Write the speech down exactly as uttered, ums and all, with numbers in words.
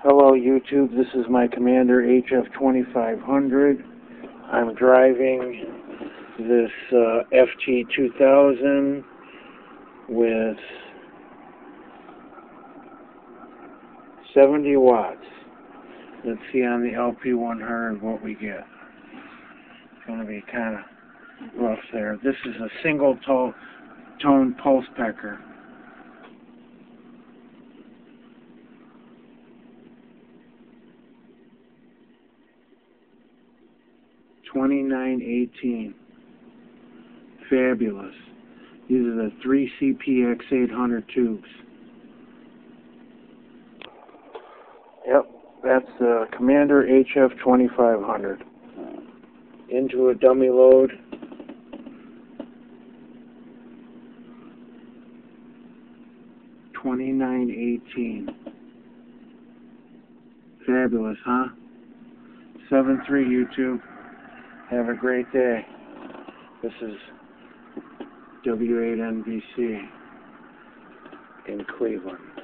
Hello YouTube, this is my Commander H F twenty-five hundred. I'm driving this uh, F T two thousand with seventy watts. Let's see on the L P one hundred what we get. It's going to be kind of rough there. This is a single to tone pulse pecker. twenty-nine eighteen. Fabulous. These are the three C P X eight hundred tubes. Yep, that's the Commander H F twenty-five hundred. Into a dummy load. twenty-nine eighteen. Fabulous, huh? seven three YouTube. Have a great day. This is W eight N B C in Cleveland.